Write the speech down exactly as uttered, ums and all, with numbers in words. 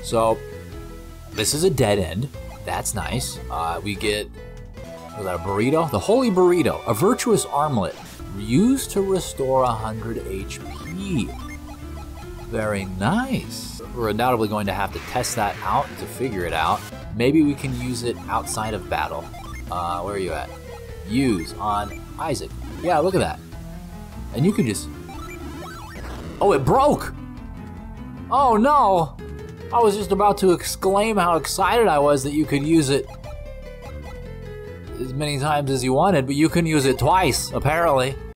So this is a dead end. That's nice. Uh, we get, was that a burrito? The Holy Burrito, a virtuous armlet used to restore one hundred H P. Very nice. We're undoubtedly going to have to test that out to figure it out. Maybe we can use it outside of battle. Uh, where are you at? Use on Isaac. Yeah, look at that. And you can just... Oh, it broke! Oh no! I was just about to exclaim how excited I was that you could use it as many times as you wanted, but you can use it twice, apparently.